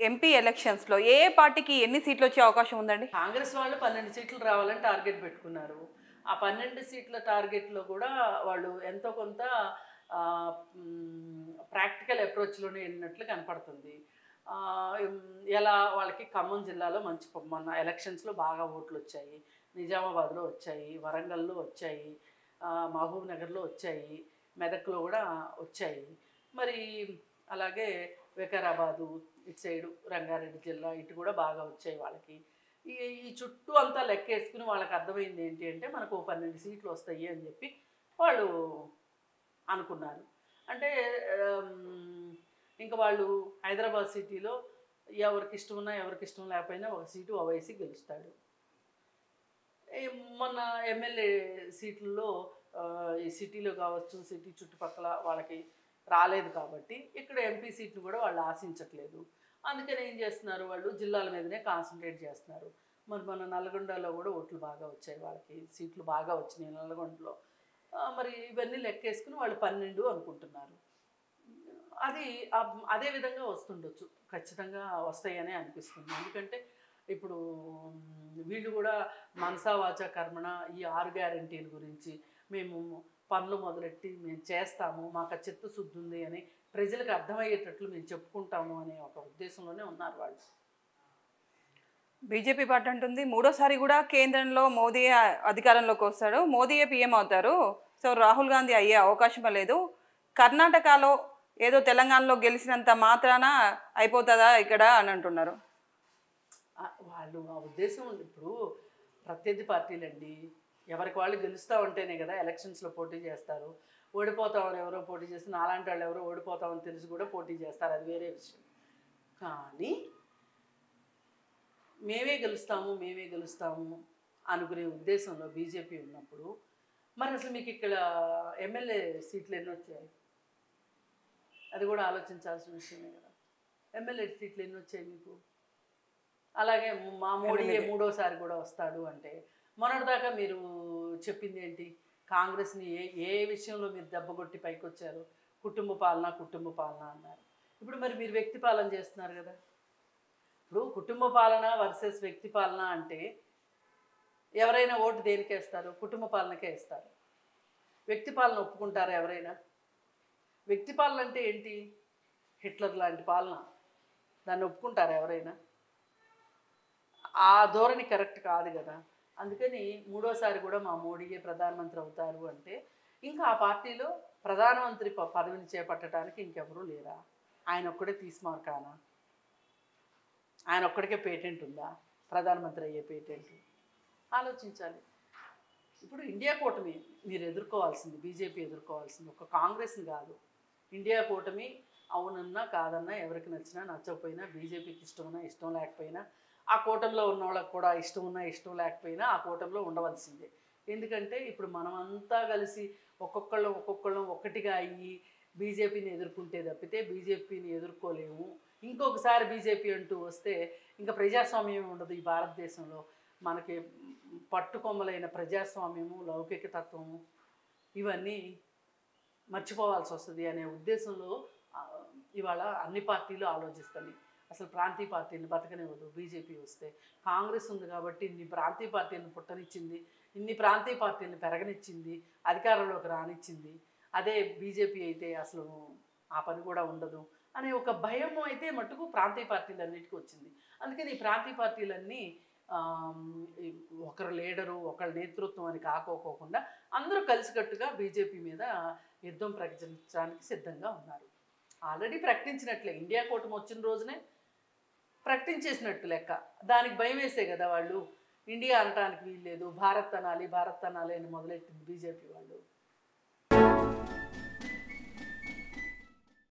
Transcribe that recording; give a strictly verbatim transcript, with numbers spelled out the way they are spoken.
MP ఎలక్షన్స్లో ఏ ఏ పార్టీకి ఎన్ని సీట్లు వచ్చే అవకాశం ఉందండి? కాంగ్రెస్ వాళ్ళు పన్నెండు సీట్లు రావాలని టార్గెట్ పెట్టుకున్నారు. ఆ పన్నెండు సీట్ల టార్గెట్లో కూడా వాళ్ళు ఎంతో కొంత ప్రాక్టికల్ అప్రోచ్లోనే వెళ్ళినట్లు కనపడుతుంది. ఎలా వాళ్ళకి ఖమ్మం జిల్లాలో మంచి మొన్న ఎలక్షన్స్లో బాగా ఓట్లు వచ్చాయి, నిజామాబాద్లో వచ్చాయి, వరంగల్లో వచ్చాయి, మహబూబ్ నగర్లో వచ్చాయి, మెదక్లో కూడా వచ్చాయి. మరి అలాగే వికారాబాదు ఇటు సైడు రంగారెడ్డి జిల్లా ఇటు కూడా బాగా వచ్చాయి వాళ్ళకి. ఈ ఈ చుట్టూ అంతా లెక్కేసుకుని వాళ్ళకి అర్థమైంది ఏంటి అంటే మనకు పన్నెండు సీట్లు వస్తాయి అని చెప్పి వాళ్ళు అనుకున్నారు. అంటే ఇంకా వాళ్ళు హైదరాబాద్ సిటీలో ఎవరికి ఇష్టం ఉన్నా ఎవరికి ఇష్టం లేకపోయినా ఒక సీటు ఓవైసీ గెలుస్తాడు. మొన్న ఎమ్మెల్యే సీట్లలో ఈ సిటీలో కావచ్చు, సిటీ చుట్టుపక్కల వాళ్ళకి రాలేదు కాబట్టి ఇక్కడ ఎంపీ సీట్లు కూడా వాళ్ళు ఆశించట్లేదు. అందుకని ఏం చేస్తున్నారు, వాళ్ళు జిల్లాల మీదనే కాన్సన్ట్రేట్ చేస్తున్నారు. మరి మన నల్గొండలో కూడా ఓట్లు బాగా వచ్చాయి, వాళ్ళకి సీట్లు బాగా వచ్చినాయి నల్గొండలో. మరి ఇవన్నీ లెక్కేసుకుని వాళ్ళు పన్నెండు అనుకుంటున్నారు. అది అదే విధంగా వస్తుండొచ్చు, ఖచ్చితంగా వస్తాయనే అనిపిస్తుంది. ఎందుకంటే ఇప్పుడు వీళ్ళు కూడా మనసా వాచా కర్మణ ఈ ఆరు గ్యారంటీల గురించి మేము పనులు మొదలెట్టి మేము చేస్తాము, మాకు చిత్తశుద్ధి ఉంది అని ప్రజలకు అర్థమయ్యేటట్లు మేము చెప్పుకుంటాము అనే ఒక ఉద్దేశంలోనే ఉన్నారు వాళ్ళు. బీజేపీ పార్టీ అంటుంది మూడోసారి కూడా కేంద్రంలో మోదీ అధికారంలోకి వస్తాడు, మోదీయే పీఎం అవుతారు, సో రాహుల్ గాంధీ అయ్యే అవకాశం లేదు, కర్ణాటకలో ఏదో తెలంగాణలో గెలిచినంత మాత్రాన అయిపోతుందా ఇక్కడ అని అంటున్నారు. వాళ్ళు ఆ ఉద్దేశం ఉంది. ఇప్పుడు ప్రత్యర్థి పార్టీలండి ఎవరికి వాళ్ళు గెలుస్తూ ఉంటేనే కదా ఎలక్షన్స్లో పోటీ చేస్తారు. ఓడిపోతామని ఎవరో పోటీ చేస్తే నాలాంటి వాళ్ళు ఎవరో ఓడిపోతామని తెలిసి కూడా పోటీ చేస్తారు, అది వేరే విషయం. కానీ మేమే గెలుస్తాము మేమే గెలుస్తాము అనుకునే ఉద్దేశంలో బీజేపీ ఉన్నప్పుడు మరి అసలు మీకు ఇక్కడ ఎమ్మెల్యే సీట్లు ఎన్ని వచ్చాయి అది కూడా ఆలోచించాల్సిన విషయమే కదా. ఎమ్మెల్యే సీట్లు ఎన్ని వచ్చాయి మీకు? అలాగే మా మోడీయే మూడోసారి కూడా వస్తాడు అంటే మొన్నటిదాకా మీరు చెప్పింది ఏంటి? కాంగ్రెస్ని ఏ ఏ విషయంలో మీరు దెబ్బగొట్టి పైకి వచ్చారు? కుటుంబ పాలన కుటుంబ పాలన అన్నారు. ఇప్పుడు మరి మీరు వ్యక్తి పాలన చేస్తున్నారు కదా. ఇప్పుడు కుటుంబ పాలన వర్సెస్ వ్యక్తి పాలన అంటే ఎవరైనా ఓటు దేనికే ఇస్తారు? కుటుంబ పాలనకే ఇస్తారు. వ్యక్తి పాలన ఒప్పుకుంటారా ఎవరైనా? వ్యక్తి పాలన అంటే ఏంటి? హిట్లర్ లాంటి పాలన, దాన్ని ఒప్పుకుంటారా ఎవరైనా? ఆ ధోరణి కరెక్ట్ కాదు కదా. అందుకని మూడోసారి కూడా మా మోడీయే ప్రధానమంత్రి అవుతారు అంటే ఇంకా ఆ పార్టీలో ప్రధానమంత్రి పదవిని చేపట్టడానికి ఇంకెవరూ లేరా? ఆయన ఒక్కడే తీసిమార్కానా? ఆయన ఒక్కడికే పేటెంట్ ఉందా ప్రధానమంత్రి అయ్యే పేటెంట్? ఆలోచించాలి. ఇప్పుడు ఇండియా కూటమి మీరు ఎదుర్కోవాల్సింది, బీజేపీ ఎదుర్కోవాల్సింది ఒక కాంగ్రెస్ని కాదు. ఇండియా కూటమి అవునన్నా కాదన్నా ఎవరికి నచ్చినా నచ్చకపోయినా బీజేపీకి ఇష్టం ఉన్నా ఇష్టం లేకపోయినా ఆ కూటమిలో ఉన్న వాళ్ళకి కూడా ఇష్టం ఉన్నా ఇష్టం లేకపోయినా ఆ కూటమిలో ఉండవలసిందే. ఎందుకంటే ఇప్పుడు మనమంతా కలిసి ఒక్కొక్కళ్ళం ఒక్కొక్కళ్ళం ఒక్కటిగా అయ్యి బీజేపీని ఎదుర్కొంటే తప్పితే బీజేపీని ఎదుర్కోలేము. ఇంకొకసారి బీజేపీ అంటూ వస్తే ఇంకా ప్రజాస్వామ్యం ఉండదు ఈ భారతదేశంలో. మనకి పట్టుకొమ్మలైన ప్రజాస్వామ్యము, లౌకిక తత్వము ఇవన్నీ మర్చిపోవాల్సి వస్తుంది అనే ఉద్దేశంలో ఇవాళ అన్ని పార్టీలు ఆలోచిస్తాయి. అసలు ప్రాంతీయ పార్టీని బతకనివ్వదు బీజేపీ వస్తే. కాంగ్రెస్ ఉంది కాబట్టి ఇన్ని ప్రాంతీయ పార్టీలను పుట్టనిచ్చింది, ఇన్ని ప్రాంతీయ పార్టీలను పెరగనిచ్చింది, అధికారంలోకి రానిచ్చింది. అదే బీజేపీ అయితే అసలు ఆ పని కూడా ఉండదు అనే ఒక భయం అయితే మటుకు ప్రాంతీయ పార్టీలన్నిటికీ వచ్చింది. అందుకని ఈ ప్రాంతీయ పార్టీలన్నీ ఒకరు లీడరు ఒకరి నేతృత్వం అని కాకోకోకుండా అందరూ కలిసికట్టుగా బీజేపీ మీద యుద్ధం ప్రకటించడానికి సిద్ధంగా ఉన్నారు. ఆల్రెడీ ప్రకటించినట్లే, ఇండియా కూటమి వచ్చిన రోజునే ప్రకటించేసినట్టు లెక్క. దానికి భయం వేసే కదా వాళ్ళు ఇండియా అనటానికి వీల్లేదు, భారత్ అనాలి భారత్ అనాలి అని మొదలెట్టింది బీజేపీ వాళ్ళు.